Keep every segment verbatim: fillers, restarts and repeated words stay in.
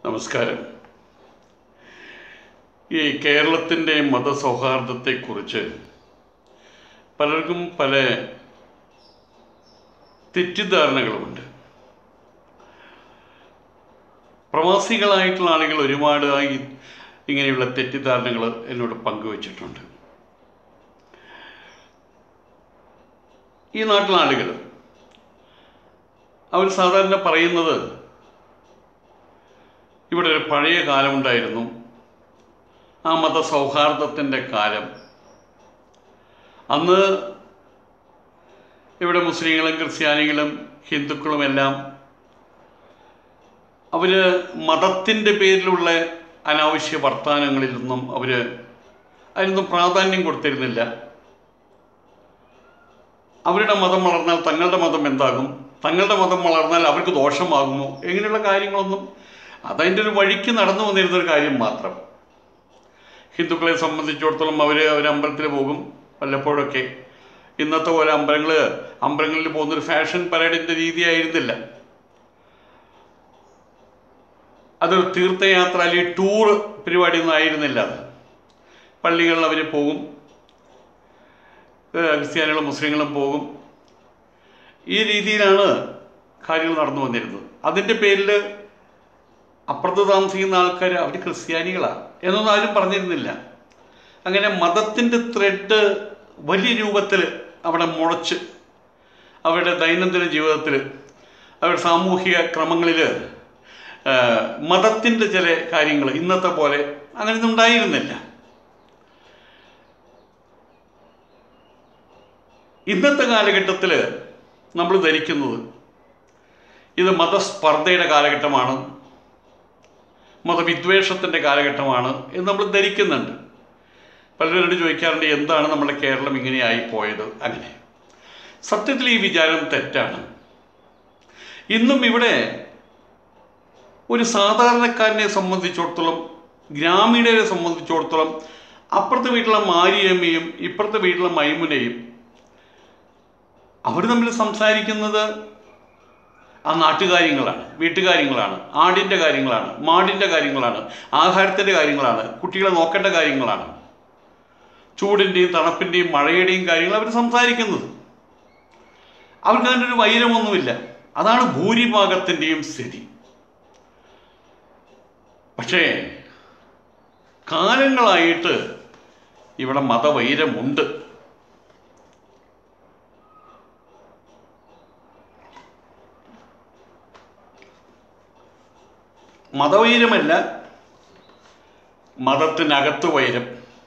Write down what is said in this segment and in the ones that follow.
നമസ്കാരം. ഈ കേരളത്തിൻ്റെ മതസൗഹാർദ്ദത്തെക്കുറിച്ച് പലർക്കും പല തെറ്റിദ്ധാരണകളുമുണ്ട്. പ്രവാസികളായിട്ടുള്ള ആളുകൾ ഒരുപാട് ഇങ്ങനെയുള്ള തെറ്റിദ്ധാരണകൾ എന്നോട് പങ്കുവച്ചിട്ടുണ്ട്. ഈ നാട്ടിലെ ആളുകൾ അവർ സാധാരണ പറയുന്നത് ഇവിടെ ഒരു പഴയ കാലമുണ്ടായിരുന്നു, ആ മതസൗഹാർദ്ദത്തിൻ്റെ കാലം. അന്ന് ഇവിടെ മുസ്ലിങ്ങളും ക്രിസ്ത്യാനികളും ഹിന്ദുക്കളുമെല്ലാം അവർ മതത്തിൻ്റെ പേരിലുള്ള അനാവശ്യ വർത്തമാനങ്ങളിലൊന്നും അവർ അതിനൊന്നും പ്രാധാന്യം കൊടുത്തിരുന്നില്ല. അവരുടെ മതം വളർന്നാൽ തങ്ങളുടെ മതം എന്താകും, തങ്ങളുടെ മതം വളർന്നാൽ അവർക്ക് ദോഷമാകുമോ, ഇങ്ങനെയുള്ള കാര്യങ്ങളൊന്നും അതതിൻ്റെ ഒരു വഴിക്ക് നടന്നു വന്നിരുന്നൊരു കാര്യം മാത്രം. ഹിന്ദുക്കളെ സംബന്ധിച്ചിടത്തോളം അവർ അവർ അമ്പലത്തിൽ പോകും വല്ലപ്പോഴൊക്കെ. ഇന്നത്തെ പോലെ അമ്പലങ്ങൾ അമ്പലങ്ങളിൽ പോകുന്നൊരു ഫാഷൻ പരേഡിൻ്റെ രീതിയായിരുന്നില്ല. അതൊരു തീർത്ഥയാത്ര അല്ലെങ്കിൽ ടൂർ പരിപാടിയൊന്നും ആയിരുന്നില്ല. അത് പള്ളികളിൽ അവർ പോകും, ക്രിസ്ത്യാനികളും മുസ്ലിങ്ങളും പോകും. ഈ രീതിയിലാണ് കാര്യങ്ങൾ നടന്നു വന്നിരുന്നത്. അതിൻ്റെ പേരിൽ അപ്പുറത്ത് താമസിക്കുന്ന ആൾക്കാർ അവർ ക്രിസ്ത്യാനികളാണ് എന്നൊന്നും ആരും പറഞ്ഞിരുന്നില്ല. അങ്ങനെ മതത്തിൻ്റെ ത്രെഡ് വലിയ രൂപത്തിൽ അവിടെ മുളച്ച് അവരുടെ ദൈനംദിന ജീവിതത്തിൽ അവരുടെ സാമൂഹിക ക്രമങ്ങളിൽ മതത്തിൻ്റെ ചില കാര്യങ്ങൾ ഇന്നത്തെ പോലെ അങ്ങനെയൊന്നും ഉണ്ടായിരുന്നില്ല. ഇന്നത്തെ കാലഘട്ടത്തിൽ നമ്മൾ ധരിക്കുന്നത് ഇത് മതസ്പർദ്ധയുടെ കാലഘട്ടമാണ്, മതവിദ്വേഷത്തിൻ്റെ കാലഘട്ടമാണ് എന്ന് നമ്മൾ ധരിക്കുന്നുണ്ട്. പലരോട് ചോദിക്കാറുണ്ട് എന്താണ് നമ്മുടെ കേരളം ഇങ്ങനെയായി പോയത്. അങ്ങനെ സത്യത്തിൽ ഈ വിചാരം തെറ്റാണ്. ഇന്നും ഇവിടെ ഒരു സാധാരണക്കാരനെ സംബന്ധിച്ചിടത്തോളം, ഗ്രാമീണരെ സംബന്ധിച്ചിടത്തോളം അപ്പുറത്തെ വീട്ടിലെ മാരിയമ്മയും ഇപ്പുറത്തെ വീട്ടിലെ മൈമുനയും അവർ തമ്മിൽ സംസാരിക്കുന്നത് ആ നാട്ടുകാര്യങ്ങളാണ്, വീട്ടുകാര്യങ്ങളാണ്, ആടിൻ്റെ കാര്യങ്ങളാണ്, മാടിൻ്റെ കാര്യങ്ങളാണ്, ആഹാരത്തിൻ്റെ കാര്യങ്ങളാണ്, കുട്ടികളെ നോക്കേണ്ട കാര്യങ്ങളാണ്, ചൂടിൻ്റെയും തണുപ്പിൻ്റെയും മഴയുടെയും കാര്യങ്ങൾ അവർ സംസാരിക്കുന്നത്. അവർക്ക് അതിൻ്റെ ഒരു വൈരമൊന്നുമില്ല. അതാണ് ഭൂരിഭാഗത്തിൻ്റെയും സ്ഥിതി. പക്ഷേ കാലങ്ങളായിട്ട് ഇവിടെ മതവൈരമുണ്ട്. മതവൈരമല്ല, മതത്തിനകത്ത് വൈരം.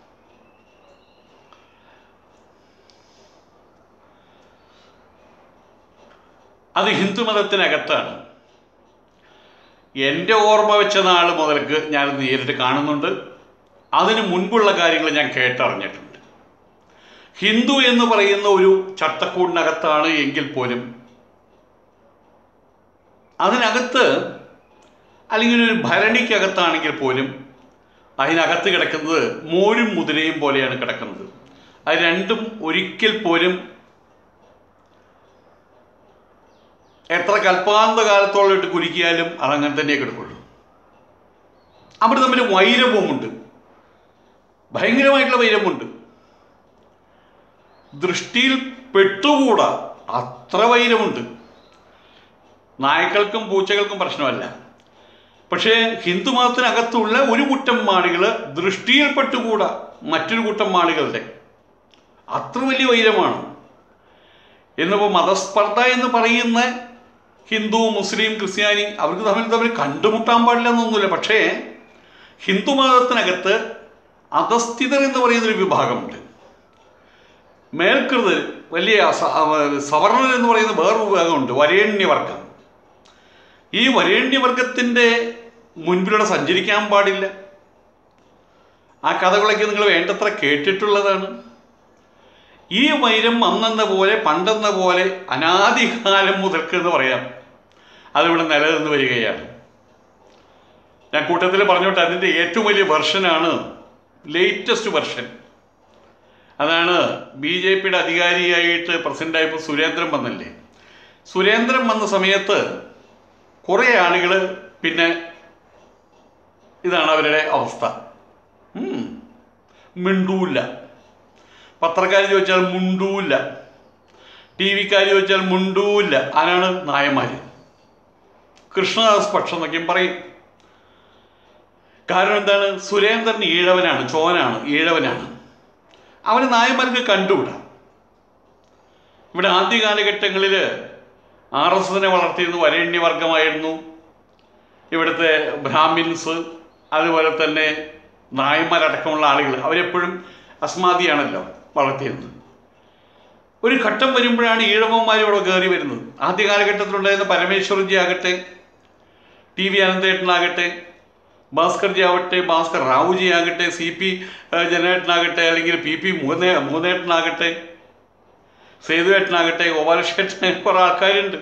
അത് ഹിന്ദുമതത്തിനകത്താണ്. എൻ്റെ ഓർമ്മ വെച്ച നാൾ മുതൽക്ക് ഞാൻ നേരിട്ട് കാണുന്നുണ്ട്. അതിന് മുൻപുള്ള കാര്യങ്ങൾ ഞാൻ കേട്ടറിഞ്ഞിട്ടുണ്ട്. ഹിന്ദു എന്ന് പറയുന്ന ഒരു ചട്ടക്കൂടിനകത്താണ് എങ്കിൽ പോലും അതിനകത്ത്, അല്ലെങ്കിൽ ഒരു ഭരണിക്കകത്താണെങ്കിൽ പോലും അതിനകത്ത് കിടക്കുന്നത് മോരും മുതിരയും പോലെയാണ് കിടക്കുന്നത്. അത് രണ്ടും ഒരിക്കൽ പോലും എത്ര കൽപ്പാന്ത കാലത്തോളം ഇട്ട് കുലുക്കിയാലും അതങ്ങനെ തന്നെ കിടക്കുള്ളൂ. അവർ തമ്മിൽ വൈരവുമുണ്ട്, ഭയങ്കരമായിട്ടുള്ള വൈരമുണ്ട്. ദൃഷ്ടിയിൽ പെട്ടുകൂടാ അത്ര വൈരമുണ്ട്. നായ്ക്കൾക്കും പൂച്ചകൾക്കും പ്രശ്നമല്ല. പക്ഷേ ഹിന്ദുമതത്തിനകത്തുള്ള ഒരു കൂട്ടം ആളുകൾ ദൃഷ്ടിയിൽപ്പെട്ടുകൂടാ മറ്റൊരു കൂട്ടം ആളുകളുടെ അത്ര വലിയ വൈരമാണ്. എന്നിപ്പോൾ മതസ്പർദ്ധ എന്ന് പറയുന്ന ഹിന്ദു മുസ്ലിം ക്രിസ്ത്യാനി അവർക്ക് തമ്മിൽ തമ്മിൽ കണ്ടുമുട്ടാൻ പാടില്ല എന്നൊന്നുമില്ല. പക്ഷേ ഹിന്ദുമതത്തിനകത്ത് അധസ്ഥിതർ എന്ന് പറയുന്നൊരു വിഭാഗമുണ്ട്. മേൽകൃതർ, വലിയ സവർണർ എന്ന് പറയുന്ന വേറൊരു വിഭാഗമുണ്ട്, വരേണ്യവർഗം. ഈ വരേണ്യവർഗത്തിൻ്റെ മുൻപിലൂടെ സഞ്ചരിക്കാൻ പാടില്ല. ആ കഥകളൊക്കെ നിങ്ങൾ വേണ്ടത്ര കേട്ടിട്ടുള്ളതാണ്. ഈ വൈരം അന്നെന്ന പോലെ പണ്ടെന്ന പോലെ അനാദികാലം മുതൽക്ക് എന്ന് പറയാം അതിവിടെ നിലനിന്ന് വരികയാണ്. ഞാൻ കൂട്ടത്തിൽ പറഞ്ഞോട്ടെ, അതിൻ്റെ ഏറ്റവും വലിയ വെർഷനാണ്, ലേറ്റസ്റ്റ് വെർഷൻ. അതാണ് ബി ജെ പിയുടെ അധികാരിയായിട്ട് പ്രസിഡൻ്റായപ്പോൾ സുരേന്ദ്രൻ വന്നില്ലേ. സുരേന്ദ്രൻ വന്ന സമയത്ത് കുറേ ആളുകൾ പിന്നെ ഇതാണ് അവരുടെ അവസ്ഥ. മിണ്ടൂല്ല. പത്രക്കാർ ചോദിച്ചാൽ മുണ്ടൂല്ല. ടി വിക്കാർ ചോദിച്ചാൽ മുണ്ടൂല്ല. ആരാണ്? നായന്മാർ. കൃഷ്ണദാസ് പക്ഷം എന്നൊക്കെയും പറയും. കാരണം എന്താണ്? സുരേന്ദ്രൻ ഈഴവനാണ്, ചോനാണ്, ഈഴവനാണ്. അവന് നായന്മാർക്ക് കണ്ടുവിടാം. ഇവിടെ ആദ്യ കാലഘട്ടങ്ങളിൽ ആർ എസ് എസിനെ വളർത്തിയിരുന്ന വരേണ്യവർഗമായിരുന്നു ഇവിടുത്തെ ബ്രാഹ്മിൻസ്, അതുപോലെ തന്നെ നായന്മാരടക്കമുള്ള ആളുകൾ. അവരെപ്പോഴും അസ്മാദിയാണല്ലോ വളർത്തിയിരുന്നത്. ഒരു ഘട്ടം വരുമ്പോഴാണ് ഈഴവന്മാർ ഇവിടെ കയറി വരുന്നത്. ആദ്യ കാലഘട്ടത്തിലുണ്ടായിരുന്ന പരമേശ്വർജി ആകട്ടെ, ടി വി അനന്തേട്ടനാകട്ടെ, ഭാസ്കർജി ആവട്ടെ, ഭാസ്കർ റാവുജി ആകട്ടെ, സി പി ജനേട്ടനാകട്ടെ, അല്ലെങ്കിൽ പി പി മൂന്നേ മൂന്നേട്ടനാകട്ടെ, സേതുവേട്ടനാകട്ടെ, ഗോപാലകൃഷ്ണൻ, കുറേ ആൾക്കാരുണ്ട്.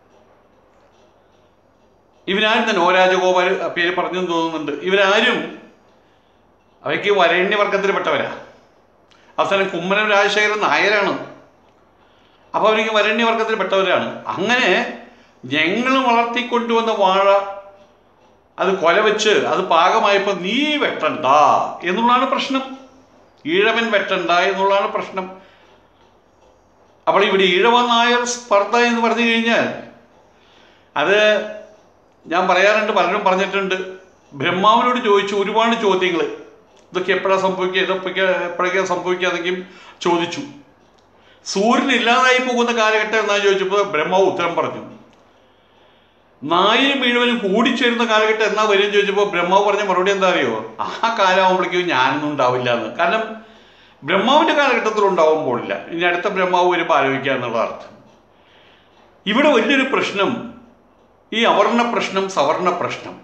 ഇവരാരും തന്നെ, ഓ രാജഗോപാൽ പേര് പറഞ്ഞെന്ന് തോന്നുന്നുണ്ട്, ഇവരാരും അവയ്ക്ക് വരേണ്യവർഗത്തിൽപ്പെട്ടവരാ. അവസാനം കുമ്മനം രാജശേഖരൻ നായരാണ്. അപ്പോൾ അവർക്ക് വരേണ്യവർഗത്തിൽപ്പെട്ടവരാണ്. അങ്ങനെ ഞങ്ങൾ വളർത്തിക്കൊണ്ടുവന്ന വാഴ അത് കൊല വെച്ച് അത് പാകമായപ്പോൾ നീ വെട്ടണ്ട എന്നുള്ളതാണ് പ്രശ്നം. ഈഴവൻ വെട്ടണ്ട എന്നുള്ളതാണ് പ്രശ്നം. അപ്പോൾ ഇവിടെ ഈഴവ നായർ സ്പർദ്ധ എന്ന് പറഞ്ഞു കഴിഞ്ഞാൽ അത് ഞാൻ പറയാറുണ്ട്, പലരും പറഞ്ഞിട്ടുണ്ട്. ബ്രഹ്മാവിനോട് ചോദിച്ചു ഒരുപാട് ചോദ്യങ്ങൾ, ഇതൊക്കെ എപ്പോഴാണ് സംഭവിക്കുക, ഇതൊക്കെ എപ്പോഴൊക്കെയാണ് സംഭവിക്കുക എന്നൊക്കെയും ചോദിച്ചു. സൂര്യൻ ഇല്ലാതായി പോകുന്ന കാലഘട്ടം എന്നാ ചോദിച്ചപ്പോൾ ബ്രഹ്മാവ് ഉത്തരം പറഞ്ഞു. നായരും ഈഴവനും കൂടിച്ചേരുന്ന കാലഘട്ടം എന്നാ വരും ചോദിച്ചപ്പോൾ ബ്രഹ്മാവ് പറഞ്ഞ മറുപടി എന്താ അറിയോ? ആ കാലമാകുമ്പോഴേക്കും ഞാനൊന്നും ഉണ്ടാവില്ല എന്ന്. കാരണം ബ്രഹ്മാവിൻ്റെ കാലഘട്ടത്തിൽ ഉണ്ടാവുമ്പോഴില്ല, ഇനി അടുത്ത ബ്രഹ്മാവ് വരുമ്പോൾ ആലോചിക്കുക എന്നുള്ള അർത്ഥം. ഇവിടെ വലിയൊരു പ്രശ്നം ഈ അവർണ പ്രശ്നം, സവർണ പ്രശ്നം.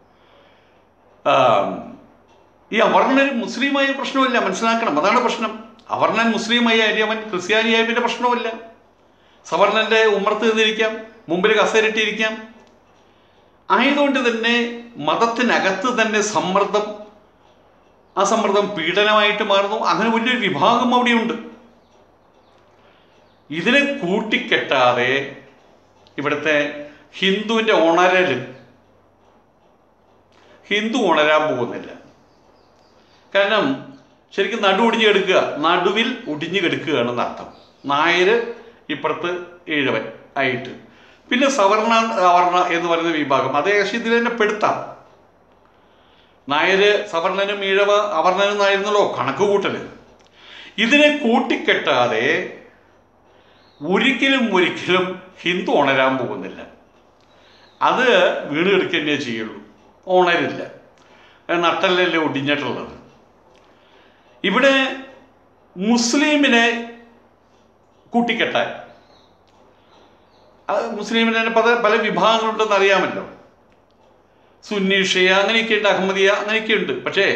ഈ അവർണൻ മുസ്ലിമായ പ്രശ്നമില്ല, മനസ്സിലാക്കണം, അതാണ് പ്രശ്നം. അവർണൻ മുസ്ലിമായി അവൻ ക്രിസ്ത്യാനിയായ പിന്നെ പ്രശ്നമില്ല. സവർണൻ്റെ ഉമ്മർത്ത് നിന്നിരിക്കാം, മുമ്പിൽ കസേരട്ടിയിരിക്കാം. ആയതുകൊണ്ട് തന്നെ മതത്തിനകത്ത് തന്നെ സമ്മർദ്ദം, ആ സമ്മർദ്ദം പീഡനമായിട്ട് മാറുന്നു. അങ്ങനെ വലിയൊരു വിഭാഗം അവിടെയുണ്ട്. ഇതിനെ കൂട്ടിക്കെട്ടാതെ ഇവിടുത്തെ ഹിന്ദുവിൻ്റെ ഉണരൽ, ഹിന്ദു ഉണരാൻ പോകുന്നില്ല. കാരണം ശരിക്കും നടു ഒടിഞ്ഞ് കിടക്കുക, നടുവിൽ ഒടിഞ്ഞു കിടക്കുകയാണെന്ന് അർത്ഥം. നായർ ഇപ്പുറത്ത് ഈഴവൻ ആയിട്ട്, പിന്നെ സവർണ അവർണ എന്ന് പറയുന്ന വിഭാഗം, അത് ഏകദേശം ഇതിൽ തന്നെ പെടുത്താം. നായർ സവർണനും ഈഴവ അവർണനും ആയിരുന്നല്ലോ കണക്ക് കൂട്ടൽ. ഇതിനെ കൂട്ടിക്കെട്ടാതെ ഒരിക്കലും ഒരിക്കലും ഹിന്ദു ഉണരാൻ പോകുന്നില്ല. അത് വീണ് കിടക്കുന്നേ ചെയ്യുള്ളൂ, ഉണരില്ല. നട്ടല്ലല്ലേ ഒടിഞ്ഞിട്ടുള്ളത്. ഇവിടെ മുസ്ലിമിനെ കൂട്ടിക്കെട്ടാൻ, മുസ്ലിമിന് തന്നെ പല പല വിഭാഗങ്ങളുണ്ടെന്ന് അറിയാമല്ലോ. സുന്നി ഷിയ അങ്ങനെയൊക്കെ ഉണ്ട്, അഹമ്മദിയ അങ്ങനെയൊക്കെ ഉണ്ട്. പക്ഷേ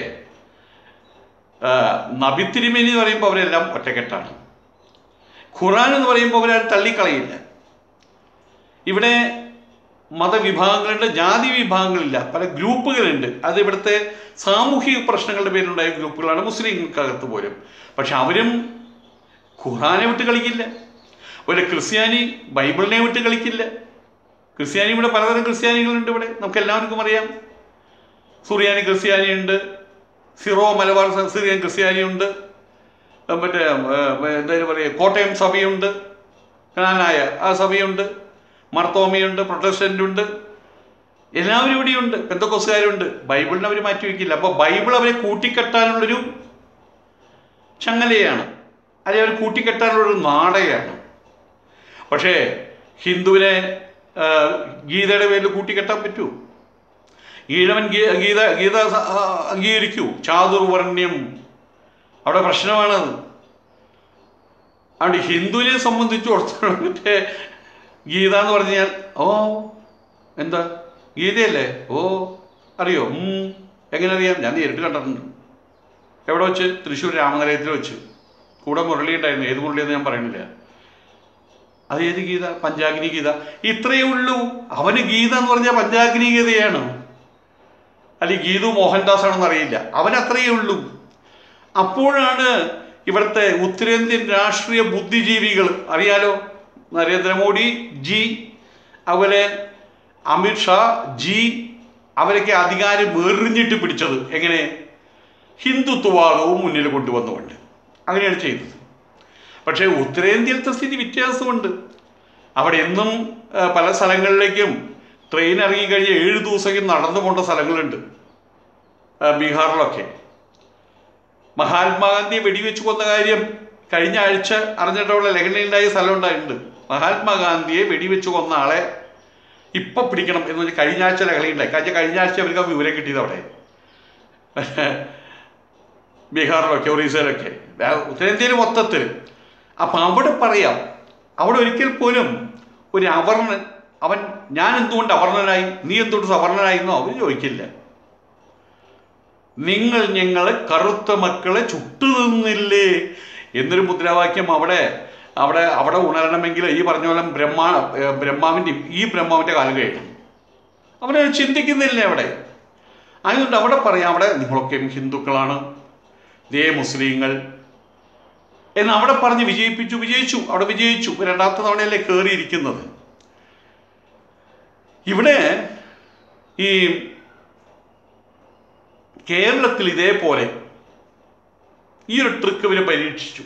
നബി തിരുമേനി എന്ന് പറയുമ്പോൾ അവരെല്ലാം ഒറ്റക്കെട്ടാണ്. ഖുർആൻ എന്ന് പറയുമ്പോൾ അവരാരും തള്ളിക്കളയില്ല. ഇവിടെ മതവിഭാഗങ്ങളുണ്ട്, ജാതി വിഭാഗങ്ങളില്ല, പല ഗ്രൂപ്പുകളുണ്ട്. അത് ഇവിടുത്തെ സാമൂഹിക പ്രശ്നങ്ങളുടെ പേരിലുണ്ടായ ഗ്രൂപ്പുകളാണ് മുസ്ലിങ്ങൾക്കകത്ത് പോലും. പക്ഷെ അവരും ഖുർആനെ വിട്ട് കളിക്കില്ല. ഒരു ക്രിസ്ത്യാനി ബൈബിളിനെ വിട്ട് കളിക്കില്ല. ക്രിസ്ത്യാനി ഇവിടെ പലതരം ക്രിസ്ത്യാനികളുണ്ട്. ഇവിടെ നമുക്ക് എല്ലാവർക്കും അറിയാം. സുറിയാനി ക്രിസ്ത്യാനിയുണ്ട്, സിറോ മലബാർ സിറിയൻ ക്രിസ്ത്യാനിയുണ്ട്, മറ്റേ എന്തായാലും പറയുക കോട്ടയം സഭയുണ്ട്, കനാനായ ആ സഭയുണ്ട്, മർത്തോമയുണ്ട്, പ്രൊട്ടസ്റ്റൻ്റ് ഉണ്ട്, എല്ലാവരും ഇവിടെയുണ്ട്, പെന്തക്കോസ്തുകാരുണ്ട്. ബൈബിളിനെ അവർ മാറ്റി വയ്ക്കില്ല. അപ്പോൾ ബൈബിൾ അവരെ കൂട്ടിക്കെട്ടാനുള്ളൊരു ചങ്ങലയാണ്, അല്ലെങ്കിൽ അവർ കൂട്ടിക്കെട്ടാനുള്ളൊരു നാടകയാണ്. പക്ഷേ ഹിന്ദുവിനെ ഗീതയുടെ പേരിൽ കൂട്ടിക്കെട്ടാൻ പറ്റൂ? ഈഴവൻ ഗീത ഗീത അംഗീകരിക്കൂ? ചാതുർവർണ്ണ്യം അവിടെ പ്രശ്നമാണത്. അതുകൊണ്ട് ഹിന്ദുവിനെ സംബന്ധിച്ചിടത്തോളം മറ്റേ ഗീത എന്ന് പറഞ്ഞാൽ ഓ എന്താ ഗീതയല്ലേ, ഓ അറിയോ, എങ്ങനെ അറിയാം? ഞാൻ നേരിട്ട് കണ്ടിട്ടുണ്ട്. എവിടെ വെച്ച്? തൃശ്ശൂർ രാമനിലയത്തിൽ വെച്ച്. കൂടെ മുരളി ഉണ്ടായിരുന്നു. ഏത് മുരളിയെന്ന് ഞാൻ പറയുന്നില്ല. അത് ഏത് ഗീത? പഞ്ചാഗ്നി ഗീത. ഇത്രയേ ഉള്ളൂ. അവന് ഗീത എന്ന് പറഞ്ഞാൽ പഞ്ചാഗ്നി ഗീതയാണ്, അല്ലെങ്കിൽ ഗീതു മോഹൻദാസ് ആണെന്ന് അറിയില്ല. അവനത്രയേ ഉള്ളൂ. അപ്പോഴാണ് ഇവിടുത്തെ ഉത്തരേന്ത്യൻ രാഷ്ട്രീയ ബുദ്ധിജീവികൾ, അറിയാലോ, നരേന്ദ്രമോദി ജി, അതുപോലെ അമിത്ഷാ ജി, അവരൊക്കെ അധികാരം എറിഞ്ഞിട്ട് പിടിച്ചത് എങ്ങനെ? ഹിന്ദുത്വവാദവും മുന്നിൽ കൊണ്ടുവന്നുകൊണ്ട് അങ്ങനെയാണ് ചെയ്തത്. പക്ഷേ ഉത്തരേന്ത്യയിലത്തെ സ്ഥിതി വ്യത്യാസമുണ്ട്. അവിടെ എന്നും പല സ്ഥലങ്ങളിലേക്കും ട്രെയിൻ ഇറങ്ങിക്കഴിഞ്ഞ് ഏഴ് ദിവസത്തേക്ക് നടന്നു പോകേണ്ട സ്ഥലങ്ങളുണ്ട്. ബീഹാറിലൊക്കെ മഹാത്മാഗാന്ധിയെ വെടിവെച്ച് കൊന്ന കാര്യം കഴിഞ്ഞ ആഴ്ച അറിഞ്ഞിട്ടുള്ള ലഹളയുണ്ടായ സ്ഥലം ഉണ്ടായിട്ടുണ്ട്. മഹാത്മാഗാന്ധിയെ വെടിവെച്ച് കൊന്ന ആളെ ഇപ്പം പിടിക്കണം എന്ന് പറഞ്ഞാൽ കഴിഞ്ഞ ആഴ്ച ലഹളയുണ്ടായി. കഴിഞ്ഞ കഴിഞ്ഞ ആഴ്ച അവർക്ക് ആ വിവരം കിട്ടിയത് അവിടെ ബീഹാറിലൊക്കെ ഒറീസയിലൊക്കെ ഉത്തരേന്ത്യയിൽ മൊത്തത്തിൽ. അപ്പം അവിടെ പറയാം, അവിടെ ഒരിക്കൽ പോലും ഒരു അവർണൻ അവൻ ഞാൻ എന്തുകൊണ്ട് അവർണനായി, നീ എന്തുകൊണ്ട് സവർണനായിരുന്നോ അവർ ചോദിക്കില്ല. നിങ്ങൾ ഞങ്ങളെ കറുത്ത മക്കളെ ചുട്ടു നിന്നില്ലേ എന്നൊരു മുദ്രാവാക്യം അവിടെ അവിടെ അവിടെ ഉണരണമെങ്കിൽ ഈ പറഞ്ഞ പോലെ ബ്രഹ്മാ ബ്രഹ്മാവിൻ്റെ ഈ ബ്രഹ്മാവിൻ്റെ കാലം കഴിയണം. അവരെ ചിന്തിക്കുന്നില്ലേ അവിടെ. അതുകൊണ്ട് അവിടെ പറയാം, അവിടെ നിങ്ങളൊക്കെയും ഹിന്ദുക്കളാണ്, ദേ മുസ്ലിങ്ങൾ എന്ന് അവിടെ പറഞ്ഞ് വിജയിപ്പിച്ചു. വിജയിച്ചു, അവിടെ വിജയിച്ചു. രണ്ടാമത്തെ തവണയല്ലേ കയറിയിരിക്കുന്നത്. ഇവിടെ ഈ കേരളത്തിൽ ഇതേപോലെ ഈ ഒരു ട്രിക്ക് ഇവരെ പരീക്ഷിച്ചു.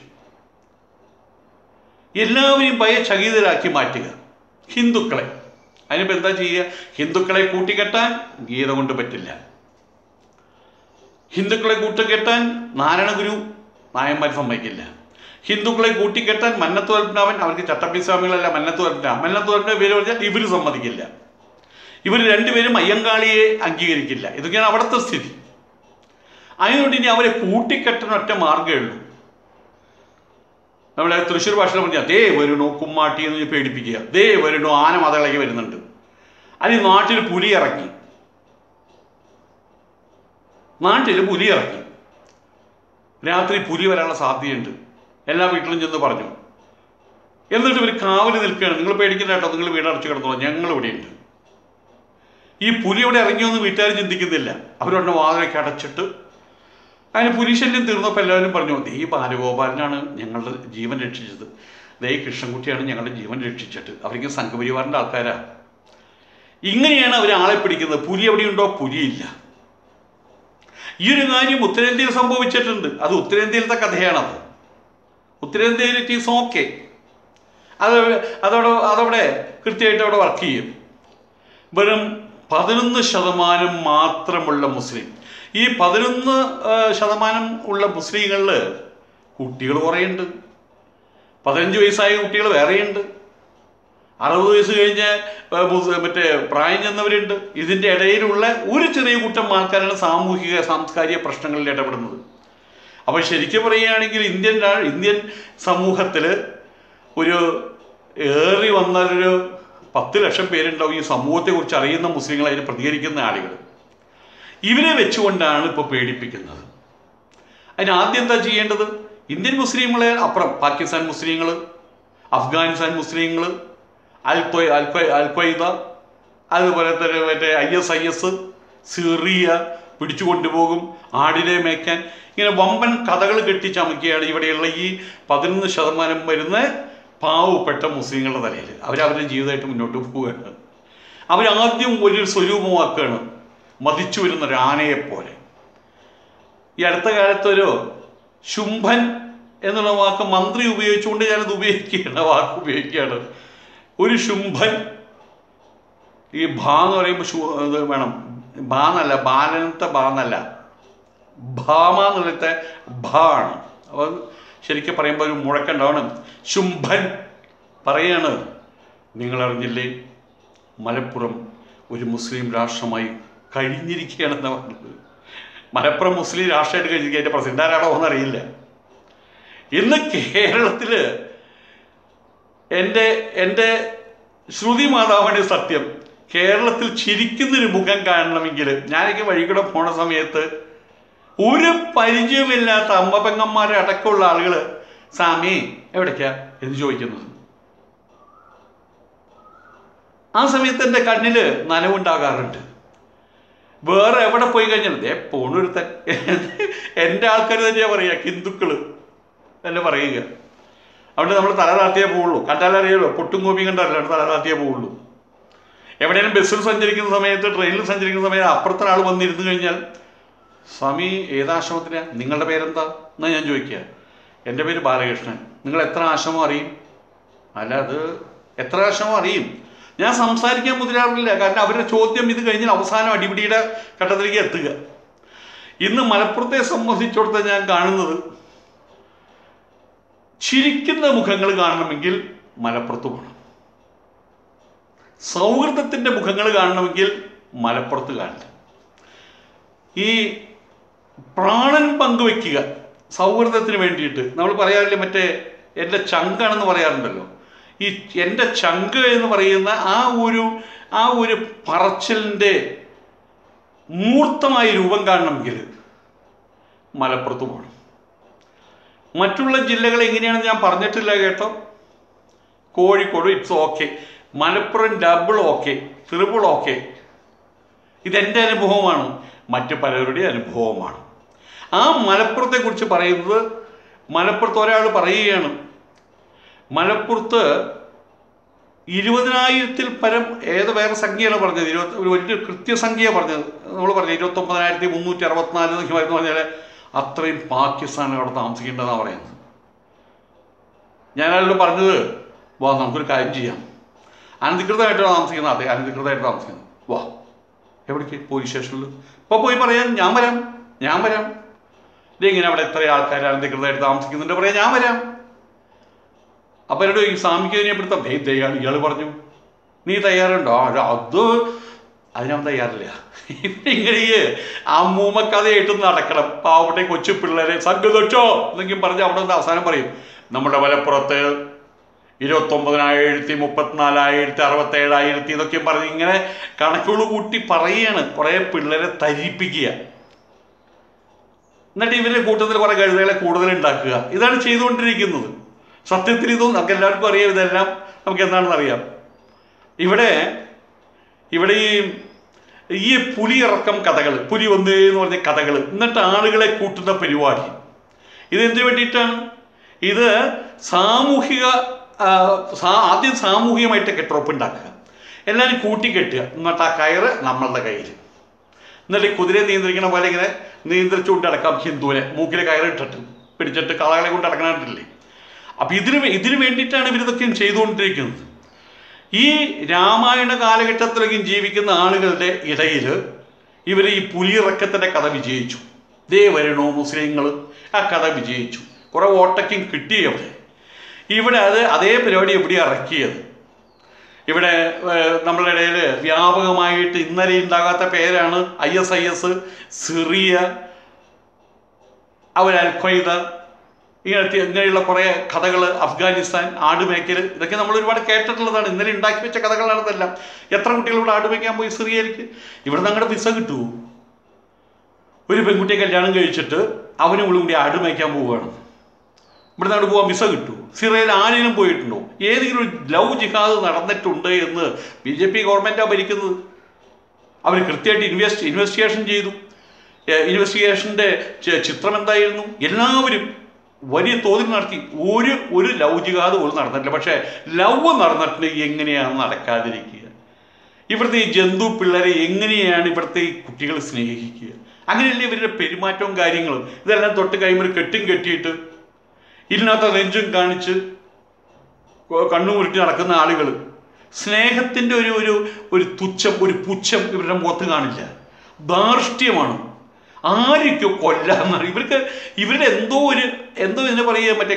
എല്ലാവരെയും ഭയചകിതരാക്കി മാറ്റുക ഹിന്ദുക്കളെ. അതിനിപ്പോൾ എന്താ ചെയ്യുക? ഹിന്ദുക്കളെ കൂട്ടിക്കെട്ടാൻ ഗീത കൊണ്ട് പറ്റില്ല. ഹിന്ദുക്കളെ കൂട്ടിക്കെട്ടാൻ നാരായണഗുരു നായന്മാർ സമ്മതിക്കില്ല. ഹിന്ദുക്കളെ കൂട്ടിക്കെട്ടാൻ മന്നത്ത് പത്മനാഭൻ, അവർക്ക് ചട്ടമ്പി സ്വാമികളല്ല, മന്നത്ത് പത്മനാഭൻ മന്നത്ത് പത്മനാഭൻ പേര് പറഞ്ഞാൽ ഇവർ സമ്മതിക്കില്ല. ഇവർ രണ്ടുപേരും അയ്യങ്കാളിയെ അംഗീകരിക്കില്ല. ഇതൊക്കെയാണ് അവിടുത്തെ സ്ഥിതി. അതിനുകൊണ്ട് ഇനി അവരെ കൂട്ടിക്കെട്ടാൻ ഒറ്റ മാർഗ്ഗമേ ഉള്ളൂ. നമ്മളെ തൃശ്ശൂർ ഭാഷയിൽ പറഞ്ഞാൽ ദേ വരണു കുമ്മാട്ടി എന്ന് പേടിപ്പിക്കുക, ദേ വരണു ആന മതകളൊക്കെ വരുന്നുണ്ട്. അല്ലെങ്കിൽ നാട്ടിൽ പുലി ഇറങ്ങി, നാട്ടിൽ പുലി ഇറങ്ങി രാത്രി പുലി വരാനുള്ള സാധ്യതയുണ്ട്, എല്ലാ വീട്ടിലും ചെന്ന് പറഞ്ഞു. എന്നിട്ട് ഇവർ കാവൽ നിൽക്കുകയാണ്. നിങ്ങൾ പേടിക്കുന്ന കേട്ടോ, നിങ്ങൾ വീടടച്ച് കിടന്നോളൂ, ഞങ്ങൾ ഇവിടെയുണ്ട്. ഈ പുലി ഇവിടെ ഇറങ്ങിയൊന്നും വീട്ടുകാർ ചിന്തിക്കുന്നില്ല. അവരുടെ വാതിലൊക്കെ അടച്ചിട്ട് അതിന് പുലിശല്യം തീർന്നപ്പോൾ എല്ലാവരും പറഞ്ഞു, ദേ ബാലഗോപാലനാണ് ഞങ്ങളുടെ ജീവൻ രക്ഷിച്ചത്, ദേ കൃഷ്ണൻകുട്ടിയാണ് ഞങ്ങളുടെ ജീവൻ രക്ഷിച്ചിട്ട്. അവർക്ക് സംഘപരിവാറിൻ്റെ ആൾക്കാരാണ്. ഇങ്ങനെയാണ് അവർ ആളെ പിടിക്കുന്നത്. പുലി എവിടെയുണ്ടോ? പുലിയില്ല. ഈ ഒരു കാര്യം ഉത്തരേന്ത്യയിൽ സംഭവിച്ചിട്ടുണ്ട്. അത് ഉത്തരേന്ത്യയിലത്തെ കഥയാണത്. ഉത്തരേന്ത്യയിൽ ഇറ്റ് ഈസ് ഓക്കെ. അത് അതവിടെ അതവിടെ കൃത്യമായിട്ട് അവിടെ വർക്ക് ചെയ്യും. വെറും പതിനൊന്ന് ശതമാനം മാത്രമുള്ള മുസ്ലിം. ഈ പതിനൊന്ന് ശതമാനം ഉള്ള മുസ്ലിങ്ങളിൽ കുട്ടികൾ കുറേയുണ്ട്. പതിനഞ്ച് വയസ്സായ കുട്ടികൾ വേറെയുണ്ട്. അറുപത് വയസ്സ് കഴിഞ്ഞ് മറ്റേ പ്രായം ചെന്നവരുണ്ട്. ഇതിൻ്റെ ഇടയിലുള്ള ഒരു ചെറിയ കൂട്ടം ആൾക്കാരാണ് സാമൂഹിക സാംസ്കാരിക പ്രശ്നങ്ങളിൽ ഇടപെടുന്നത്. അപ്പോൾ ശരിക്കും പറയുകയാണെങ്കിൽ ഇന്ത്യൻ ഇന്ത്യൻ സമൂഹത്തിൽ ഒരു ഏറി വന്നൊരു പത്ത് ലക്ഷം പേരുണ്ടാവും ഈ സമൂഹത്തെക്കുറിച്ച് അറിയുന്ന മുസ്ലിങ്ങൾ, അതിന് പ്രതികരിക്കുന്ന ആളുകൾ. ഇവരെ വെച്ചുകൊണ്ടാണ് ഇപ്പോൾ പേടിപ്പിക്കുന്നത്. അതിന് ആദ്യം എന്താ ചെയ്യേണ്ടത്? ഇന്ത്യൻ മുസ്ലിങ്ങളെ അപ്പുറം പാകിസ്ഥാൻ മുസ്ലിങ്ങൾ, അഫ്ഗാനിസ്ഥാൻ മുസ്ലിങ്ങൾ, അൽക്വ അൽക്വ അൽക്വയ്ദ, അതുപോലെ തന്നെ മറ്റേ I S I S, Syria പിടിച്ചു കൊണ്ടുപോകും, ആടിനെ മേയ്ക്കാൻ, ഇങ്ങനെ വമ്പൻ കഥകൾ കെട്ടിച്ചമക്കുകയാണ് ഇവിടെയുള്ള ഈ പതിനൊന്ന് ശതമാനം വരുന്ന പാവപ്പെട്ട മുസ്ലിങ്ങളുടെ തലയിൽ. അവരവരുടെ ജീവിതമായിട്ട് മുന്നോട്ട് പോവുകയാണ്. അവരാദ്യം ഒരു സ്വരൂപമാക്കുകയാണ്, മതിച്ചു വരുന്ന ഒരു ആനയെപ്പോലെ. ഈ അടുത്ത കാലത്തൊരു ശുംഭൻ എന്നുള്ള വാക്ക് മന്ത്രി ഉപയോഗിച്ചുകൊണ്ട് ഞാനത് ഉപയോഗിക്കുകയാണ്, വാക്ക് ഉപയോഗിക്കുകയാണ്. ഒരു ശുംഭൻ, ഈ ഭാ എന്ന് പറയുമ്പോൾ ശു ഇത് വേണം, ഭാ എന്നല്ല, ബാലനത്തെ ഭാ എന്നല്ല, ഭാമ എന്നുള്ളത്തെ ഭാ ആണ്. അപ്പോൾ ശരിക്കും പറയുമ്പോൾ ഒരു മുഴക്കുണ്ടാവണം. ശുംഭൻ പറയാണ്, നിങ്ങളറിഞ്ഞില്ലേ മലപ്പുറം ഒരു മുസ്ലിം രാഷ്ട്രമായി കഴിഞ്ഞിരിക്കുകയാണെന്ന് പറഞ്ഞത്. മലപ്പുറം മുസ്ലിം രാഷ്ട്രമായിട്ട് കഴിഞ്ഞിരിക്കുക. അതിൻ്റെ പ്രസിഡന്റ് ആരാണോ എന്നറിയില്ല. ഇന്ന് കേരളത്തിൽ എൻ്റെ എൻ്റെ ശ്രുതി മാതാവാണ് സത്യം. കേരളത്തിൽ ചിരിക്കുന്നൊരു മുഖം കാണണമെങ്കിൽ ഞാനൊക്കെ വഴികൂടെ പോണ സമയത്ത് ഒരു പരിചയമില്ലാത്ത അമ്മ പെങ്ങന്മാരെ അടക്കമുള്ള ആളുകൾ സ്വാമി എവിടേക്കാ എന്ന് ചോദിക്കുന്നത്. ആ സമയത്ത് എൻ്റെ കണ്ണിൽ നനവുണ്ടാകാറുണ്ട്. വേറെ എവിടെ പോയി കഴിഞ്ഞാൽ ദേ പോണൊരുത്തൻ, എൻ്റെ ആൾക്കാർ തന്നെയാ പറയുക, ഹിന്ദുക്കൾ തന്നെ പറയുക. അവിടെ നമ്മൾ തല താഴ്ത്തിയേ പോവുള്ളൂ. കണ്ടാലറിയാലോ, പൊട്ടും കോപ്പിയും കണ്ടല്ലോ തല താഴ്ത്തിയേ പോവുള്ളൂ. എവിടെയെങ്കിലും ബസ്സിൽ സഞ്ചരിക്കുന്ന സമയത്ത്, ട്രെയിനിൽ സഞ്ചരിക്കുന്ന സമയത്ത് അപ്പുറത്തെ ആൾ വന്നിരുന്നു കഴിഞ്ഞാൽ, സ്വാമി ഏതാശ്രമത്തിനാണ്, നിങ്ങളുടെ പേരെന്താ എന്നാ ഞാൻ ചോദിക്കുക. എൻ്റെ പേര് ബാലകൃഷ്ണൻ. നിങ്ങൾ എത്ര ആശ്രമം അറിയും? അല്ല, അത് എത്ര ആശ്രമം അറിയും? ഞാൻ സംസാരിക്കാൻ മുതിരാറില്ല. കാരണം അവരുടെ ചോദ്യം ഇത് കഴിഞ്ഞാൽ അവസാനം അടിപിടിയുടെ ഘട്ടത്തിലേക്ക് എത്തുക. ഇന്ന് മലപ്പുറത്തെ സംബന്ധിച്ചിടത്തോളം ഞാൻ കാണുന്നത്, ചിരിക്കുന്ന മുഖങ്ങൾ കാണണമെങ്കിൽ മലപ്പുറത്ത് പോകണം, സൗഹൃദത്തിൻ്റെ മുഖങ്ങൾ കാണണമെങ്കിൽ മലപ്പുറത്ത് കാണണം. ഈ പ്രാണൻ പങ്കുവെക്കുക സൗഹൃദത്തിന് വേണ്ടിയിട്ട് നമ്മൾ പറയാറില്ലേ, മറ്റേ എൻ്റെ ചങ്കാണെന്ന് പറയാറുണ്ടല്ലോ. ഈ എൻ്റെ ചങ്ക് എന്ന് പറയുന്ന ആ ഒരു ആ ഒരു പറച്ചിലിൻ്റെ മൂർത്തമായ രൂപം കാണണമെങ്കിൽ മലപ്പുറത്ത് പോകണം. മറ്റുള്ള ജില്ലകൾ എങ്ങനെയാണെന്ന് ഞാൻ പറഞ്ഞിട്ടില്ല കേട്ടോ. Kozhikode it's okay, Malappuram double okay, triple okay. ഇതെൻ്റെ അനുഭവമാണ്, മറ്റു പലരുടെ അനുഭവമാണ്. ആ മലപ്പുറത്തെക്കുറിച്ച് പറയുന്നത്, മലപ്പുറത്ത് ഒരാൾ പറയുകയാണ്, മലപ്പുറത്ത് ഇരുപതിനായിരത്തിൽ പരം, ഏത് വേറെ സംഖ്യയാണ് പറഞ്ഞത്, ഇരുപത്തി ഒരു വലിയ കൃത്യസംഖ്യയാണ് പറഞ്ഞത്. നമ്മൾ പറഞ്ഞത് ഇരുപത്തൊമ്പതിനായിരത്തി മുന്നൂറ്റി അറുപത്തിനാല് എന്നൊക്കെ മരുന്ന് പറഞ്ഞാൽ അത്രയും പാകിസ്ഥാനിൽ അവിടെ താമസിക്കേണ്ടതെന്നാണ് പറയുന്നത്. ഞാനയാളോട് പറഞ്ഞത്, വാ നമുക്കൊരു കാര്യം ചെയ്യാം, അനധികൃതമായിട്ടാണ് താമസിക്കുന്നത്. അതെ, അനധികൃതമായിട്ട് താമസിക്കുന്നത്. വാ, എവിടേക്ക്? പോലീസ് സ്റ്റേഷനിൽ. ഇപ്പോൾ പോയി പറയാൻ ഞാൻ വരാം, ഞാൻ വരാം. ഇതെങ്ങനെ അവിടെ എത്ര ആൾക്കാർ അനധികൃതമായിട്ട് താമസിക്കുന്നുണ്ട് പറയാം, ഞാൻ വരാം. അപ്പം എന്നോട് ഈ സ്വാമിക്ക് അതിനെപ്പെടുത്താം, ദേ ദയാണ് ഇയാൾ പറഞ്ഞു, നീ തയ്യാറുണ്ടോ? അത് അതിനവൻ തയ്യാറില്ല. ഇങ്ങനെ അമ്മൂമ്മ കഥയായിട്ട് നടക്കണം. പാവട്ടെ കൊച്ചു പിള്ളേരെ സംഘതോ എന്നൊക്കെ പറഞ്ഞ് അവിടെ നിന്ന് അവസാനം പറയും, നമ്മുടെ മലപ്പുറത്ത് ഇരുപത്തൊമ്പതിനായിരത്തി മുപ്പത്തിനാലായിരത്തി അറുപത്തേഴായിരത്തി ഇതൊക്കെ പറഞ്ഞ് ഇങ്ങനെ കണക്കുകൾ കൂട്ടി പറയുകയാണ്, കുറേ പിള്ളേരെ തരിപ്പിക്കുക. എന്നിട്ട് ഇവരുടെ കൂട്ടത്തിൽ കുറേ കഴുതകളെ കൂടുതൽ ഉണ്ടാക്കുക. ഇതാണ് ചെയ്തുകൊണ്ടിരിക്കുന്നത്. സത്യത്തിൽ ഇതൊന്നും നമുക്ക് എല്ലാവർക്കും അറിയാം, ഇതെല്ലാം നമുക്ക് എന്താണെന്ന് അറിയാം. ഇവിടെ ഇവിടെ ഈ ഈ പുലിയിറക്കം കഥകൾ, പുലി വന്നേ എന്ന് പറഞ്ഞ കഥകൾ, എന്നിട്ട് ആളുകളെ കൂട്ടുന്ന പരിപാടി, ഇതെന്തിനു വേണ്ടിയിട്ടാണ്? ഇത് സാമൂഹിക ആദ്യം സാമൂഹികമായിട്ട് കെട്ടുറപ്പ് ഉണ്ടാക്കുക, എല്ലാവരും കൂട്ടിക്കെട്ടുക, എന്നിട്ട് ആ കയറ് നമ്മളുടെ കയ്യിൽ, എന്നിട്ട് കുതിരയെ നിയന്ത്രിക്കണ പോലെ ഇങ്ങനെ നിയന്ത്രിച്ചുകൊണ്ട് അടക്കാം ഹിന്ദുവിനെ, മൂക്കിലെ കയറിട്ടിട്ട് പിടിച്ചിട്ട് കളകളെ കൊണ്ട് അടക്കണിട്ടില്ലേ. അപ്പം ഇതിന് ഇതിനു വേണ്ടിയിട്ടാണ് ഇവരിതൊക്കെയും ചെയ്തുകൊണ്ടിരിക്കുന്നത്. ഈ രാമായണ കാലഘട്ടത്തിലേക്കും ജീവിക്കുന്ന ആളുകളുടെ ഇടയിൽ ഇവർ ഈ പുലിയിറക്കത്തിൻ്റെ കഥ വിജയിച്ചു. ദേ വരണോ മുസ്ലിങ്ങൾ, ആ കഥ വിജയിച്ചു, കുറേ വോട്ടൊക്കെയും കിട്ടി. അവിടെ ഇവിടെ അത് അതേ പരിപാടി എവിടെ ഇറക്കിയത്. ഇവിടെ നമ്മളുടെ ഇടയിൽ വ്യാപകമായിട്ട് ഇന്നലെ ഉണ്ടാകാത്ത പേരാണ് I S I S, Syria, അവർ അൽ ഖ്വയ്ദ, ഇങ്ങനത്തെ ഇങ്ങനെയുള്ള കുറേ കഥകൾ, അഫ്ഗാനിസ്ഥാൻ, ആടുമേക്കൽ, ഇതൊക്കെ നമ്മൾ ഒരുപാട് കേട്ടിട്ടുള്ളതാണ്. ഇന്നലെ ഉണ്ടാക്കി വെച്ച കഥകളാണ് ഇതെല്ലാം. എത്ര കുട്ടികൾ ഇവിടെ ആടുമേക്കാൻ പോയി സിറിയയിലേക്ക്? ഇവിടെ ഞങ്ങളുടെ വിസ കിട്ടുമോ? ഒരു പെൺകുട്ടിയെ കല്യാണം കഴിച്ചിട്ട് അവനും ഇവളും കൂടി ആടുമേക്കാൻ പോവുകയാണ്. ഇവിടെ നിന്ന് പോകാൻ വിസ കിട്ടുമോ? സിറിയയിൽ ആരെങ്കിലും പോയിട്ടുണ്ടോ? ഏതെങ്കിലും ഒരു ലവ് ജിഹാദ് നടന്നിട്ടുണ്ട് എന്ന് ബി ജെ പി ഗവൺമെൻറ്റാണ് ഭരിക്കുന്നത്. അവർ കൃത്യമായിട്ട് ഇൻവെസ്റ്റ് ഇൻവെസ്റ്റിഗേഷൻ ചെയ്തു. ഇൻവെസ്റ്റിഗേഷൻ്റെ ചിത്രം എന്തായിരുന്നു? എല്ലാവരും വലിയ തോതിൽ നടത്തി. ഒരു ഒരു ലവ് ജിഹാദ് പോലും നടന്നിട്ടില്ല. പക്ഷേ ലവ് നടന്നിട്ടുണ്ടെങ്കിൽ എങ്ങനെയാണ് നടക്കാതിരിക്കുക? ഇവിടുത്തെ ഈ ജന്തു പിള്ളേരെ എങ്ങനെയാണ് ഇവിടുത്തെ ഈ കുട്ടികൾ സ്നേഹിക്കുക? അങ്ങനെയല്ലേ ഇവരുടെ പെരുമാറ്റവും കാര്യങ്ങളും. ഇതെല്ലാം തൊട്ട് കഴിയുമ്പോൾ കെട്ടും കെട്ടിയിട്ട് ഇല്ലാത്ത നെഞ്ചും കാണിച്ച് കണ്ണുമുരുട്ടി നടക്കുന്ന ആളുകൾ. സ്നേഹത്തിൻ്റെ ഒരു ഒരു ഒരു തുച്ഛം, ഒരു പുച്ഛം ഇവരുടെ മുഖത്ത് കാണില്ല. ധാർഷ്ട്യമാണ്. ആരൊക്കെ കൊല്ലാന്നാണ് ഇവർക്ക്. ഇവരുടെ എന്തോ ഒരു എന്തോ എന്ന് പറയുക, മറ്റേ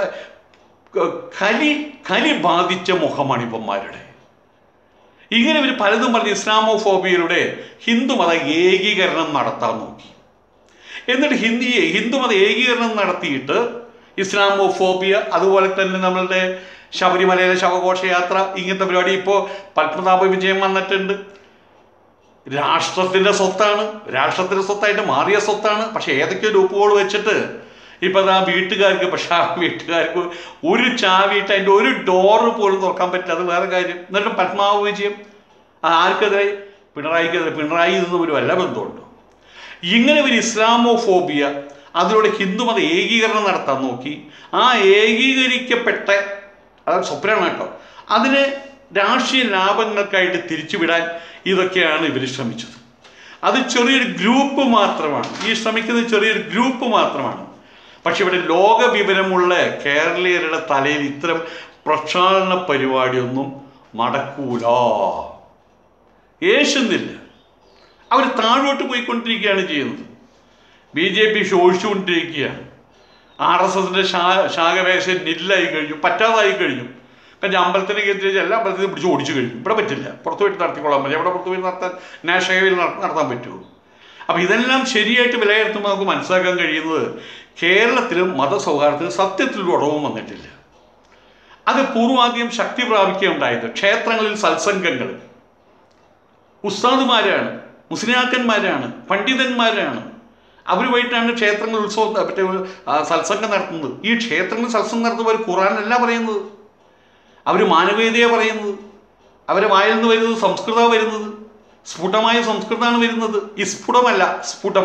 കലി കലി ബാധിച്ച മുഖമാണ് ഇവന്മാരുടെ. ഇങ്ങനെ ഇവർ പലതും പറഞ്ഞ് ഇസ്ലാമോഫോബിയയുടെ ഹിന്ദുമത ഏകീകരണം നടത്താൻ നോക്കി. എന്നിട്ട് ഹിന്ദി ഹിന്ദുമത ഏകീകരണം നടത്തിയിട്ട് ഇസ്ലാമോഫോബിയ, അതുപോലെ തന്നെ നമ്മളുടെ ശബരിമലയിലെ ശവഘോഷയാത്ര, ഇങ്ങനത്തെ പരിപാടി. ഇപ്പോൾ പത്മനാഭ വിജയം വന്നിട്ടുണ്ട്. രാഷ്ട്രത്തിൻ്റെ സ്വത്താണ്, രാഷ്ട്രത്തിൻ്റെ സ്വത്തായിട്ട് മാറിയ സ്വത്താണ്. പക്ഷെ ഏതൊക്കെ ലൂപ്പുകൾ വെച്ചിട്ട് ഇപ്പം ആ വീട്ടുകാർക്ക്, പക്ഷെ ആ വീട്ടുകാർക്ക് ഒരു ചാവിയിട്ട് അതിൻ്റെ ഒരു ഡോറ് പോലും തുറക്കാൻ പറ്റില്ല. അത് വേറെ കാര്യം. എന്നിട്ടും പത്മനാഭ വിജയം ആർക്കെതിരെ? പിണറായിക്കെതിരെ. പിണറായി നിന്നും ഒരു വല്ല ബന്ധമുണ്ടോ? ഇങ്ങനെ ഒരു ഇസ്ലാമോഫോബിയ, അതിലൂടെ ഹിന്ദുമത ഏകീകരണം നടത്താൻ നോക്കി. ആ ഏകീകരിക്കപ്പെട്ട, അതായത് സ്വപ്നമാണ് കേട്ടോ, അതിനെ രാഷ്ട്രീയ ലാഭങ്ങൾക്കായിട്ട് തിരിച്ചുവിടാൻ ഇതൊക്കെയാണ് ഇവർ ശ്രമിച്ചത്. അത് ചെറിയൊരു ഗ്രൂപ്പ് മാത്രമാണ്, ഈ ശ്രമിക്കുന്നത് ചെറിയൊരു ഗ്രൂപ്പ് മാത്രമാണ്. പക്ഷെ ഇവിടെ ലോക വിവരമുള്ള കേരളീയരുടെ തലയിൽ ഇത്തരം പ്രക്ഷാളന പരിപാടിയൊന്നും നടക്കൂല, യേശുന്നില്ല. അവർ താഴോട്ട് പോയിക്കൊണ്ടിരിക്കുകയാണ് ചെയ്യുന്നത്. ബി ജെ പി ശോഷിച്ചുകൊണ്ടിരിക്കുകയാണ്. ആർ എസ് എസിൻ്റെ ശാ ശാഖവേശം നില്ലായി കഴിഞ്ഞു, പറ്റാതായി കഴിഞ്ഞു. കാരണം അമ്പലത്തിലേക്ക് എത്തിച്ച് എല്ലാ അമ്പലത്തിനും പിടിച്ച് ഓടിച്ചു കഴിഞ്ഞു. ഇവിടെ പറ്റില്ല, പുറത്തു പോയിട്ട് നടത്തിക്കൊള്ളാൻ പറ്റും. എവിടെ പുറത്തു പോയി നടത്താൻ നാഷണൽ ഹൈവേയിൽ നടത്താൻ പറ്റുമോ? അപ്പോൾ ഇതെല്ലാം ശരിയായിട്ട് വിലയിരുത്തുമ്പോൾ നമുക്ക് മനസ്സിലാക്കാൻ കഴിയുന്നത് കേരളത്തിലും മതസൗഹാർദ്ദത്തിന് സത്യത്തിലൊരു ഉടവും വന്നിട്ടില്ല. അത് പൂർവാദ്യം ശക്തി പ്രാപിക്കുകയുണ്ടായത് ക്ഷേത്രങ്ങളിൽ സത്സംഗങ്ങൾ, ഉസ്താദുമാരാണ്, മുസ്ലിയാക്കന്മാരാണ്, പണ്ഡിതന്മാരാണ്. അവരുമായിട്ടാണ് ക്ഷേത്രങ്ങൾ ഉത്സവം മറ്റേ സത്സംഗം നടത്തുന്നത്. ഈ ക്ഷേത്രങ്ങളിൽ സത്സംഗം നടത്തുമ്പോൾ അവർ ഖുറാനല്ല പറയുന്നത്, അവർ മാനവീയതയാണ് പറയുന്നത്. അവരെ വായിൽ നിന്ന് വരുന്നത് സംസ്കൃതമാണ് വരുന്നത്, സ്ഫുടമായ സംസ്കൃതമാണ് വരുന്നത്. ഈ സ്ഫുടമല്ല, സ്ഫുടം.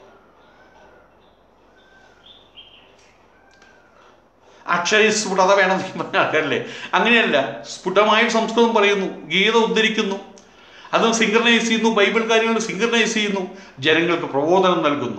അക്ഷയ സ്ഫുടത വേണമെന്ന് പറഞ്ഞാൽ അങ്ങനെയല്ല, സ്ഫുടമായ സംസ്കൃതം പറയുന്നു, ഗീത ഉദ്ധരിക്കുന്നു, അത് സിംഗർനൈസ് ചെയ്യുന്നു, ബൈബിൾ കാര്യങ്ങൾ സിംഗർനൈസ് ചെയ്യുന്നു, ജനങ്ങൾക്ക് പ്രബോധനം നൽകുന്നു.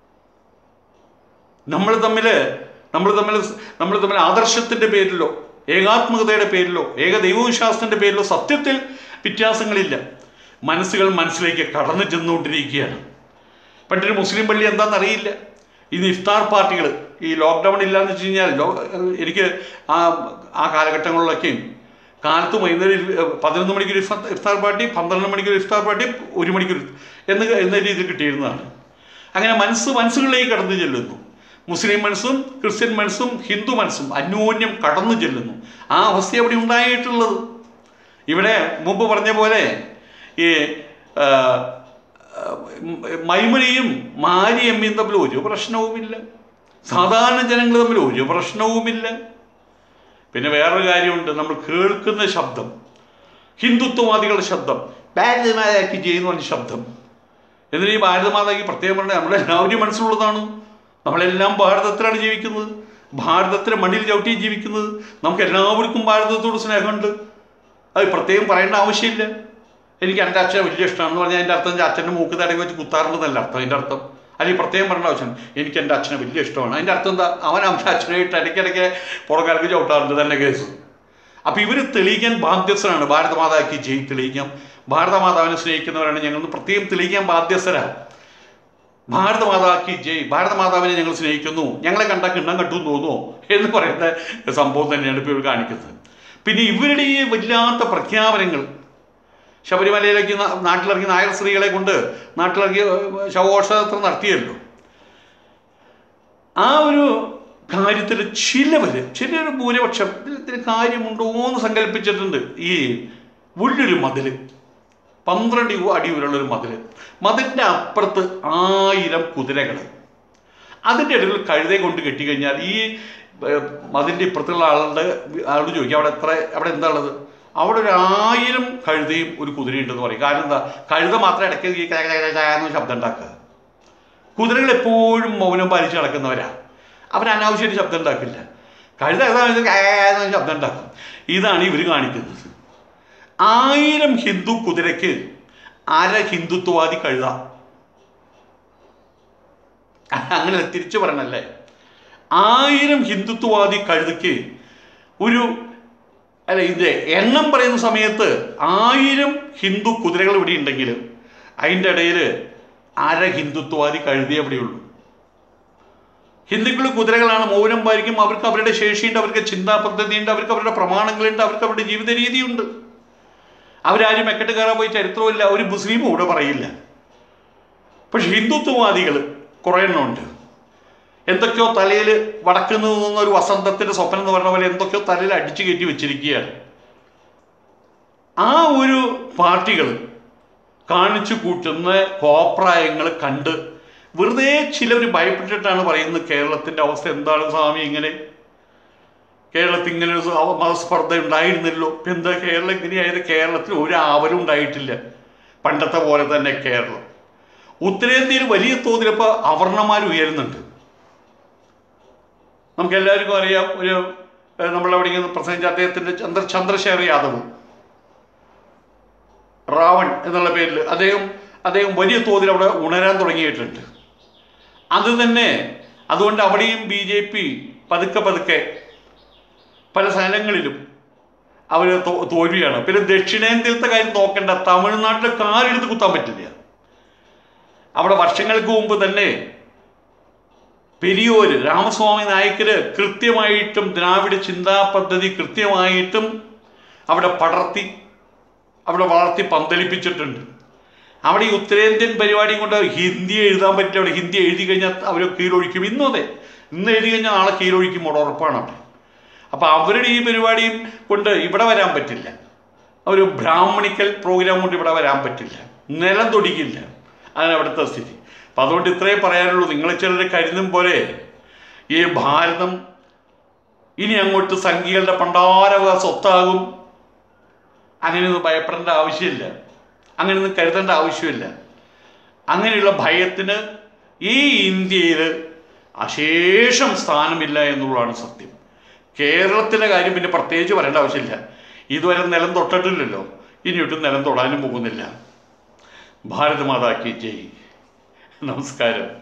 നമ്മൾ തമ്മിൽ നമ്മൾ തമ്മിൽ നമ്മൾ തമ്മിൽ ആദർശത്തിൻ്റെ പേരിലോ ഏകാത്മകതയുടെ പേരിലോ ഏക ദൈവവിശ്വാസത്തിൻ്റെ പേരിലോ സത്യത്തിൽ വ്യത്യാസങ്ങളില്ല. മനസ്സുകൾ മനസ്സിലേക്ക് കടന്നു ചെന്നുകൊണ്ടിരിക്കുകയാണ്. പണ്ടൊരു മുസ്ലിം പള്ളി എന്താണെന്നറിയില്ല. ഇന്ന് ഇഫ്താർ പാർട്ടികൾ, ഈ ലോക്ക്ഡൗൺ ഇല്ലയെന്ന് വെച്ച് കഴിഞ്ഞാൽ എനിക്ക് ആ ആ കാലഘട്ടങ്ങളിലൊക്കെയും കാലത്ത് വൈകുന്നേരം പതിനൊന്ന് മണിക്കൊരു ഇഫ്താർ പാർട്ടി, പന്ത്രണ്ട് മണിക്കൊരു ഇഫ്താർ പാർട്ടി, ഒരു മണിക്കൊരു എന്ന് എന്ന രീതിയിൽ കിട്ടിയിരുന്നതാണ്. അങ്ങനെ മനസ്സ് മനസ്സുകളിലേക്ക് കടന്നു ചെല്ലുന്നു. മുസ്ലിം മനസ്സും ക്രിസ്ത്യൻ മനസ്സും ഹിന്ദു മനസ്സും അന്യോന്യം കടന്നു ചെല്ലുന്നു. ആ അവസ്ഥ അവിടെ ഉണ്ടായിട്ടുള്ളത്. ഇവിടെ മുമ്പ് പറഞ്ഞ പോലെ ഈ മൈമണിയും മാരിയമ്മയും തമ്മിൽ ഒരു പ്രശ്നവുമില്ല, സാധാരണ ജനങ്ങൾ തമ്മിൽ ഒരു പ്രശ്നവുമില്ല. പിന്നെ വേറൊരു കാര്യമുണ്ട്, നമ്മൾ കേൾക്കുന്ന ശബ്ദം, ഹിന്ദുത്വവാദികളുടെ ശബ്ദം, ഭാരതമാതാക്കി ചെയ്യുന്ന പറഞ്ഞ ശബ്ദം. എന്നിട്ട് ഈ ഭാരതമാതാക്കി പ്രത്യേകം പറഞ്ഞാൽ നമ്മളെല്ലാവരും മനസ്സിലുള്ളതാണ്. നമ്മളെല്ലാം ഭാരതത്തിലാണ് ജീവിക്കുന്നത്, ഭാരതത്തിലെ മണ്ണിൽ ചവിട്ടി ജീവിക്കുന്നത്. നമുക്ക് എല്ലാവർക്കും ഭാരതത്തോട് സ്നേഹമുണ്ട്, അത് പ്രത്യേകം പറയേണ്ട ആവശ്യമില്ല. എനിക്ക് എൻ്റെ അച്ഛനെ വലിയ ഇഷ്ടമാണെന്ന് പറഞ്ഞാൽ അതിൻ്റെ അർത്ഥം എൻ്റെ അച്ഛൻ്റെ മൂക്ക് തടങ്ങി വെച്ച് കുത്താറുണ്ടെന്നല്ല അർത്ഥം. അതിൻ്റെ അർത്ഥം അല്ലെങ്കിൽ പ്രത്യേകം പറയേണ്ട ആവശ്യം എനിക്ക് എൻ്റെ അച്ഛനെ വലിയ ഇഷ്ടമാണ്, അതിൻ്റെ അർത്ഥം എന്താ? അവൻ അവൻ്റെ അച്ഛനായിട്ട് ഇടയ്ക്കിടയ്ക്ക് പുറകാലക്ക് ചവിട്ടാറുണ്ട് തന്നെ കേസ്. അപ്പോൾ ഇവർ തെളിയിക്കാൻ ബാധ്യസ്ഥരാണ്. ഭാരതമാതാക്കി ജയ് തെളിയിക്കാം, ഭാരതമാതാവിനെ സ്നേഹിക്കുന്നവരാണ് ഞങ്ങൾ പ്രത്യേകം തെളിയിക്കാൻ ബാധ്യസ്ഥരാണ്. ഭാരതമാതാക്കി ജയ്, ഭാരതമാതാവിനെ ഞങ്ങൾ സ്നേഹിക്കുന്നു, ഞങ്ങളെ കണ്ടാൽ കിണ്ണം കട്ടുമെന്ന് തോന്നുമോ എന്ന് പറയുന്ന സംഭവം തന്നെയാണ് ഇപ്പോൾ ഇവർ കാണിക്കുന്നത്. പിന്നെ ഇവരുടെ ഈ വല്ലാത്ത പ്രഖ്യാപനങ്ങൾ, ശബരിമലയിലേക്ക് നാട്ടിലിറങ്ങി നായർ സ്ത്രീകളെ കൊണ്ട് നാട്ടിലിറങ്ങി ശവഘോഷയാത്ര നടത്തിയല്ലോ, ആ ഒരു കാര്യത്തിൽ ചിലവർ ചിലൊരു ഭൂരിപക്ഷം ഇതിന് കാര്യമുണ്ടോ എന്ന് സങ്കല്പിച്ചിട്ടുണ്ട്. ഈ വലിയൊരു മതിൽ, പന്ത്രണ്ട് അടി ഉരുള്ളൊരു മതിൽ, മതിലിൻ്റെ അപ്പുറത്ത് ആയിരം കുതിരകൾ, അതിൻ്റെ ഇടയിൽ കഴുതയെ കൊണ്ട് കെട്ടിക്കഴിഞ്ഞാൽ ഈ മതിലിൻ്റെ ഇപ്പുറത്തുള്ള ആളുടെ ആളോട് ചോദിക്കുക അവിടെ എത്ര അവിടെ എന്താ ഉള്ളത്? അവിടെ ഒരു ആയിരം കഴുതയും ഒരു കുതിരയുണ്ടെന്ന് പറയും. കാരണം എന്താ? കഴുത മാത്രം ഇടയ്ക്ക് ഈ എന്ന് ശബ്ദം ഉണ്ടാക്കുക. കുതിരകൾ എപ്പോഴും മൗനം പാലിച്ച് നടക്കുന്നവരാണ്, അവർ അനാവശ്യമായിട്ട് ശബ്ദം ഉണ്ടാക്കില്ല. കഴുത ഏതാ ശബ്ദം ഉണ്ടാക്കും. ഇതാണ് ഇവർ കാണിക്കുന്നത്. ആയിരം ഹിന്ദു കുതിരയ്ക്ക് അര ഹിന്ദുത്വവാദി കഴുത. അങ്ങനെ തിരിച്ചു പറയണല്ലേ, ആയിരം ഹിന്ദുത്വവാദി കഴുതയ്ക്ക് ഒരു അല്ല, ഇതിൻ്റെ എണ്ണം പറയുന്ന സമയത്ത് ആയിരം ഹിന്ദു കുതിരകൾ ഇവിടെ ഉണ്ടെങ്കിൽ അതിൻ്റെ ഇടയിൽ അര ഹിന്ദുത്വവാദി കഴുതേ അവിടെയുള്ളൂ. ഹിന്ദുക്കൾ കുതിരകളാണ്, മൗനം പാലിക്കും, അവർക്ക് അവരുടെ ശേഷിയുണ്ട്, അവർക്ക് ചിന്താ പദ്ധതിയുണ്ട്, അവർക്ക് അവരുടെ പ്രമാണങ്ങളുണ്ട്, അവർക്ക് അവരുടെ ജീവിത രീതിയുണ്ട്. അവരാരും മെക്കെട്ട് കയറാൻ പോയി ചരിത്രമില്ല, ഒരു മുസ്ലിമും ഇവിടെ പറയില്ല. പക്ഷെ ഹിന്ദുത്വവാദികൾ കുറേ എണ്ണമുണ്ട്. എന്തൊക്കെയോ തലയിൽ വടക്കുന്നു നിന്ന ഒരു വസന്തത്തിൻ്റെ സ്വപ്നം എന്ന് പറഞ്ഞ പോലെ എന്തൊക്കെയോ തലയിൽ അടിച്ചു കയറ്റി വെച്ചിരിക്കുകയാണ്. ആ ഒരു പാർട്ടികൾ കാണിച്ചു കൂട്ടുന്ന കോപ്രായങ്ങൾ കണ്ട് വെറുതെ ചിലവർ ഭയപ്പെട്ടിട്ടാണ് പറയുന്നത് കേരളത്തിൻ്റെ അവസ്ഥ എന്താണ് സ്വാമി, ഇങ്ങനെ കേരളത്തിൽ ഇങ്ങനെ ഒരു മതസ്പർദ്ധ ഉണ്ടായിരുന്നല്ലോ, ഇപ്പം എന്താ കേരളം ഇങ്ങനെയായത്? കേരളത്തിൽ ഒരു ആവലും ഉണ്ടായിട്ടില്ല, പണ്ടത്തെ പോലെ തന്നെ കേരളം. ഉത്തരേന്ത്യയിൽ വലിയ തോതിലിപ്പോൾ അവർണന്മാർ ഉയരുന്നുണ്ട്. നമുക്കെല്ലാവർക്കും അറിയാം, ഒരു നമ്മളവിടെ ഇങ്ങനെ പ്രസംഗിച്ച അദ്ദേഹത്തിൻ്റെ ചന്ദ്ര ചന്ദ്രശേഖർ യാദവ് റാവൺ എന്നുള്ള പേരിൽ അദ്ദേഹം അദ്ദേഹം വലിയ തോതിൽ അവിടെ ഉണരാൻ തുടങ്ങിയിട്ടുണ്ട്. അത് തന്നെ അതുകൊണ്ട് അവിടെയും ബി ജെ പി പതുക്കെ പതുക്കെ പല സ്ഥലങ്ങളിലും അവർ തോൽവിയാണ്. പിന്നെ ദക്ഷിണേന്ത്യയിലത്തെ കാര്യം നോക്കേണ്ട, തമിഴ്നാട്ടിൽ കാലെടുത്ത് കുത്താൻ പറ്റില്ല. അവിടെ വർഷങ്ങൾക്ക് മുമ്പ് തന്നെ പെരിയോര് രാമസ്വാമി നായ്ക്കര് കൃത്യമായിട്ടും ദ്രാവിഡ ചിന്താ പദ്ധതി കൃത്യമായിട്ടും അവിടെ പടർത്തി അവിടെ വളർത്തി പന്തലിപ്പിച്ചിട്ടുണ്ട്. അവിടെ ഈ ഉത്തരേന്ത്യൻ പരിപാടിയും കൊണ്ട് ഹിന്ദി എഴുതാൻ പറ്റില്ല. അവിടെ ഹിന്ദി എഴുതി കഴിഞ്ഞാൽ അവർ കീഴൊഴിക്കും. ഇന്നും അതെ, ഇന്ന് എഴുതി കഴിഞ്ഞാൽ നാളെ കീഴൊഴിക്കും, ഉറപ്പാണ് അവിടെ. അപ്പം അവരുടെ ഈ പരിപാടിയും കൊണ്ട് ഇവിടെ വരാൻ പറ്റില്ല. ഒരു ബ്രാഹ്മണിക്കൽ പ്രോഗ്രാം കൊണ്ട് ഇവിടെ വരാൻ പറ്റില്ല, നിലം തൊടിക്കില്ല. അങ്ങനെ അവിടുത്തെ സ്ഥിതി. അപ്പം അതുകൊണ്ട് ഇത്രയും പറയാനുള്ളൂ. നിങ്ങൾ ചിലർ കരുതും പോലെ ഈ ഭാരതം ഇനി അങ്ങോട്ട് സംഘികളുടെ പണ്ടാരവ സ്വത്താകും, അങ്ങനെയൊന്നും ഭയപ്പെടേണ്ട ആവശ്യമില്ല, അങ്ങനെയൊന്നും കരുതേണ്ട ആവശ്യമില്ല. അങ്ങനെയുള്ള ഭയത്തിന് ഈ ഇന്ത്യയിൽ അശേഷം സ്ഥാനമില്ല എന്നുള്ളതാണ് സത്യം. കേരളത്തിലെ കാര്യം പിന്നെ പ്രത്യേകിച്ച് പറയേണ്ട ആവശ്യമില്ല. ഇതുവരെ നിലം തൊട്ടിട്ടില്ലല്ലോ, ഇനിയൊട്ടും നിലം തൊടാനും പോകുന്നില്ല. ഭാരത് മാതാ കി ജയ്. നമസ്കാരം.